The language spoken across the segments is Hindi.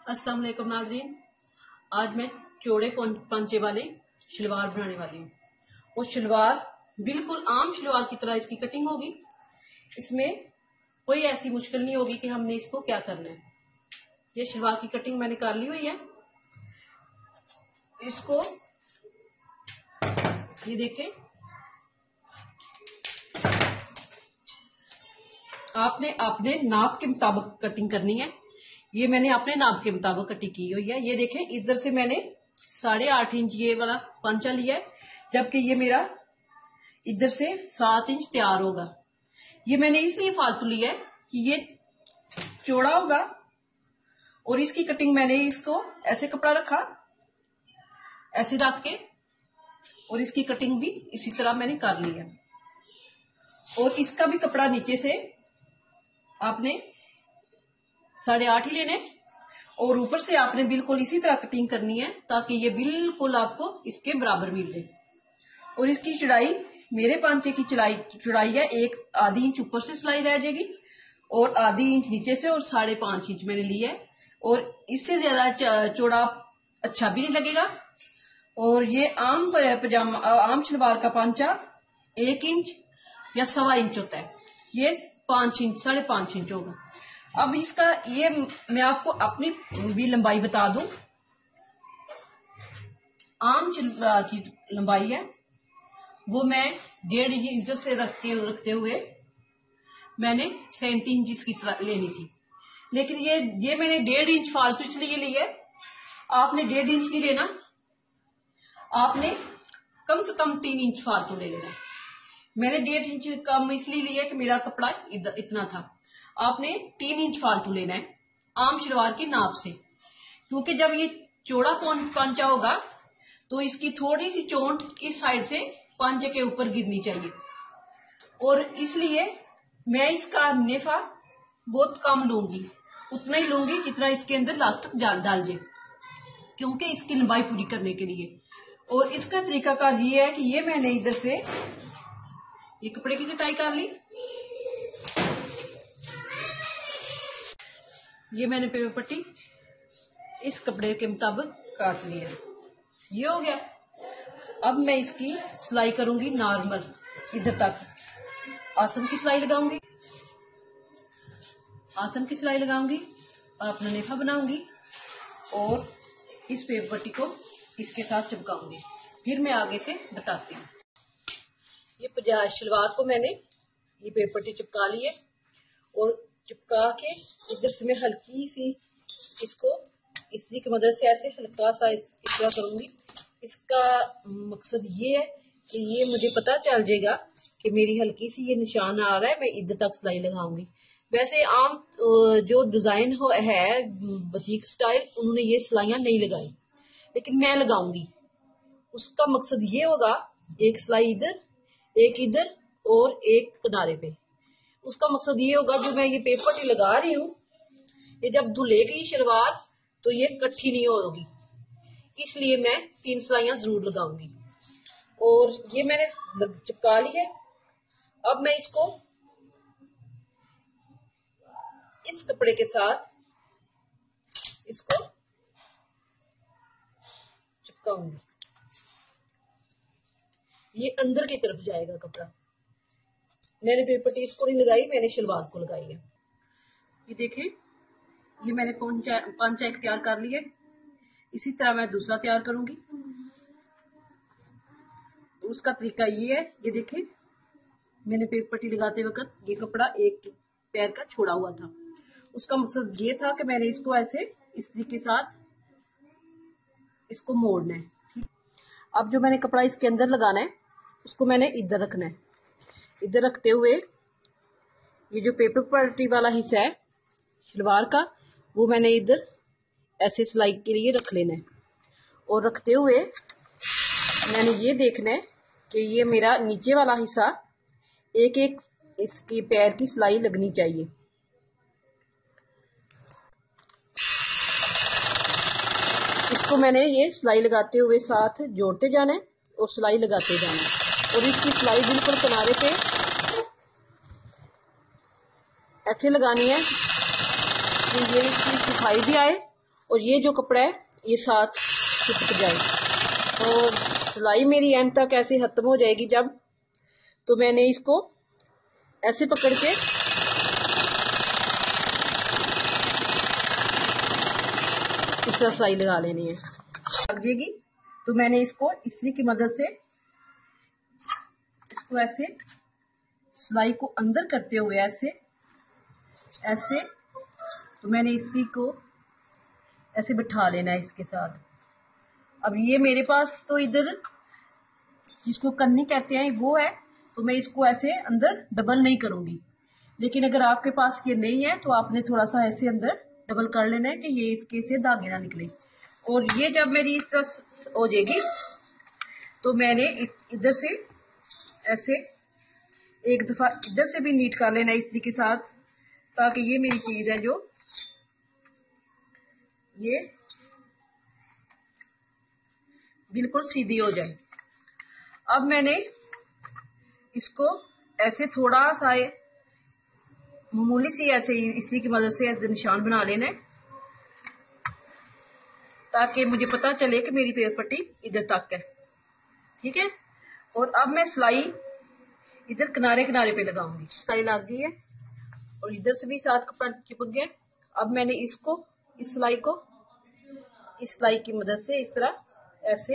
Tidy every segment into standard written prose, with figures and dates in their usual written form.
अस्सलाम वालेकुम नाज़रीन। आज मैं चौड़े पंचे वाले शलवार बनाने वाली हूँ। वो शलवार बिल्कुल आम शलवार की तरह इसकी कटिंग होगी। इसमें कोई ऐसी मुश्किल नहीं होगी कि हमने इसको क्या करना है। ये शलवार की कटिंग मैंने कर ली हुई है। इसको ये देखें, आपने अपने नाप के मुताबिक कटिंग करनी है। ये मैंने अपने नाप के मुताबिक कटिंग की हुई है। ये देखें, इधर से मैंने 8.5 इंच ये वाला पंचा लिया है, जबकि ये मेरा इधर से 7 इंच तैयार होगा। ये मैंने इसलिए फालतू लिया है कि ये चौड़ा होगा और इसकी कटिंग मैंने इसको ऐसे कपड़ा रखा, ऐसे रख के, और इसकी कटिंग भी इसी तरह मैंने कर ली है। और इसका भी कपड़ा नीचे से आपने 8.5 ही लेने और ऊपर से आपने बिल्कुल इसी तरह कटिंग करनी है ताकि ये बिल्कुल आपको इसके बराबर मिल जाए। और इसकी चौड़ाई, मेरे पांचे की चौड़ाई है 1/2 इंच ऊपर से सिलाई रह जाएगी और 1/2 इंच नीचे से, और 5.5 इंच मैंने लिया है। और इससे ज्यादा चौड़ा अच्छा भी नहीं लगेगा। और ये आम पजामा, आम शलवार का पांचा 1 इंच या 1.25 इंच होता है, ये 5 इंच 5.5 इंच होगा। अब इसका ये मैं आपको अपनी भी लंबाई बता दूं। आम शलवार की लंबाई है वो मैं 1.5 इंच इधर से रखते हुए मैंने 37 इंच इसकी तरह लेनी थी। लेकिन ये मैंने 1.5 इंच फालतू इसलिए ली है। आपने 1.5 इंच नहीं लेना, आपने कम से कम 3 इंच फालतू ले लेना। मैंने 1.5 इंच कम इसलिए लिया कि मेरा कपड़ा इतना था। आपने 3 इंच फालतू लेना है आम शलवार के नाप से, क्योंकि जब ये चौड़ा पंचा होगा तो इसकी थोड़ी सी चोंट इस साइड से पंचे के ऊपर गिरनी चाहिए। और इसलिए मैं इसका नेफा बहुत कम लूंगी, उतना ही लूंगी जितना इसके अंदर लास्टिक डाल जाए, क्योंकि इसकी लंबाई पूरी करने के लिए। और इसका तरीकाकार ये है कि ये मैंने इधर से ये कपड़े की कटाई कर ली। ये मैंने पेपर पट्टी इस कपड़े के मुताबिक काट लिया। ये हो गया। अब मैं इसकी सिलाई करूंगी नॉर्मल, इधर तक आसन की सिलाई लगाऊंगी, आसन की सिलाई लगाऊंगी और अपना नेफा बनाऊंगी और इस पेपर पट्टी को इसके साथ चिपकाऊंगी। फिर मैं आगे से बताती हूँ। ये शलवार को मैंने ये पेपर पट्टी चिपका ली है और चिपका के इधर से मैं हल्की सी इसको इस्त्री की मदद से ऐसे हल्का सा इस तरह करूंगी। इसका मकसद ये है कि ये मुझे पता चल जाएगा कि मेरी हल्की सी ये निशान आ रहा है, मैं इधर तक सिलाई लगाऊंगी। वैसे आम जो डिजाइन है बतीक स्टाइल, उन्होंने ये सिलाइयां नहीं लगाई, लेकिन मैं लगाऊंगी। उसका मकसद ये होगा, एक सिलाई इधर, एक इधर और एक किनारे पे। उसका मकसद ये होगा, जो मैं ये पेपर पट्टी लगा रही हूँ, ये जब धुलेगी शलवार तो ये इकट्ठी नहीं होगी, इसलिए मैं 3 सिलाइयां जरूर लगाऊंगी। और ये मैंने चिपका ली है। अब मैं इसको इस कपड़े के साथ इसको चिपकाऊंगी। ये अंदर की तरफ जाएगा कपड़ा। मैंने पेपर पट्टी इसको नहीं लगाई, मैंने शलवार को लगाई है। ये देखें, ये मैंने पंचा एक तैयार कर लिया। इसी तरह मैं दूसरा तैयार करूंगी। उसका तरीका ये है, ये देखें, मैंने पेपर पट्टी लगाते वक्त ये कपड़ा एक पैर का छोड़ा हुआ था। उसका मकसद ये था कि मैंने इसको ऐसे इस्त्री के साथ इसको मोड़ना है। अब जो मैंने कपड़ा इसके अंदर लगाना है उसको मैंने इधर रखना है। इधर रखते हुए ये जो पेपर पट्टी वाला हिस्सा है शलवार का, वो मैंने इधर ऐसे सिलाई के लिए रख लेना है। और रखते हुए मैंने ये देखना है कि ये मेरा नीचे वाला हिस्सा एक एक इसकी पैर की सिलाई लगनी चाहिए। इसको मैंने ये सिलाई लगाते हुए साथ जोड़ते जाना है और सिलाई लगाते जाना है। और इसकी सिलाई बिल्कुल किनारे पे ऐसे लगानी है कि ये इसकी सफाई भी आए और ये जो कपड़ा है ये साथ चिपक जाए। और सिलाई मेरी एंड तक ऐसे खत्म हो जाएगी जब, तो मैंने इसको ऐसे पकड़ के इस तरह सिलाई लगा लेनी है। लग जाएगी तो मैंने इसको इस्त्री की मदद से इसको ऐसे सिलाई को अंदर करते हुए ऐसे ऐसे, तो मैंने इसी को ऐसे बिठा लेना है इसके साथ। अब ये मेरे पास तो इधर जिसको कन्नी कहते हैं वो है, तो मैं इसको ऐसे अंदर डबल नहीं करूंगी। लेकिन अगर आपके पास ये नहीं है तो आपने थोड़ा सा ऐसे अंदर डबल कर लेना है कि ये इसके से धागे ना निकले। और ये जब मेरी इस तरह हो जाएगी तो मैंने इधर से ऐसे एक दफा इधर से भी नीट कर लेना है इस्त्री के साथ, ताकि ये मेरी चीज है जो ये बिल्कुल सीधी हो जाए। अब मैंने इसको ऐसे थोड़ा सा मामूली सी ऐसे इस्त्री की मदद से ऐसे निशान बना लेना है, ताकि मुझे पता चले कि मेरी पेपर पट्टी इधर तक है। ठीक है। और अब मैं सिलाई इधर किनारे किनारे पे लगाऊंगी। सिलाई लग गई है और इधर से भी साथ कपड़ा चिपक गया। अब मैंने इसको इस सिलाई की मदद से इस तरह ऐसे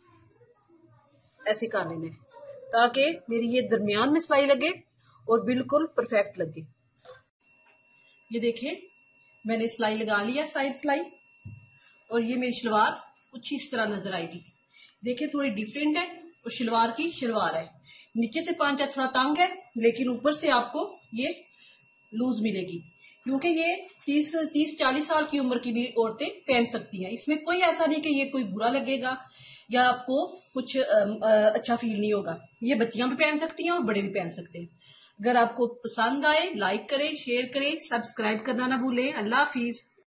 ऐसे कर लेना है, ताकि मेरी ये दरमियान में सिलाई लगे और बिल्कुल परफेक्ट लगे। ये देखिए मैंने सिलाई लगा लिया, साइड सिलाई, और ये मेरी शलवार कुछ इस तरह नजर आएगी। देखिए थोड़ी डिफरेंट है और शलवार की शलवार है। नीचे से पांचा थोड़ा तंग है, लेकिन ऊपर से आपको ये लूज मिलेगी, क्योंकि ये 30-40 साल की उम्र की भी औरतें पहन सकती हैं। इसमें कोई ऐसा नहीं कि ये कोई बुरा लगेगा या आपको कुछ अच्छा फील नहीं होगा। ये बच्चियां भी पहन सकती हैं और बड़े भी पहन सकते हैं। अगर आपको पसंद आए लाइक करें, शेयर करें, सब्सक्राइब करना ना भूलें। अल्लाह हाफिज।